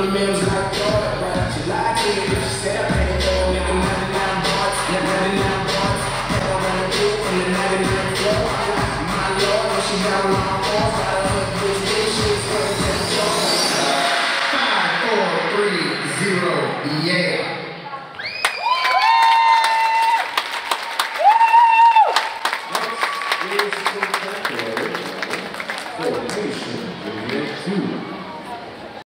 the meals like God, but she lied to me. She said I paid for a nigga 99 bucks, 99 bucks. Head around the roof from the 99 floor. My Lord, when she got around, got a hood.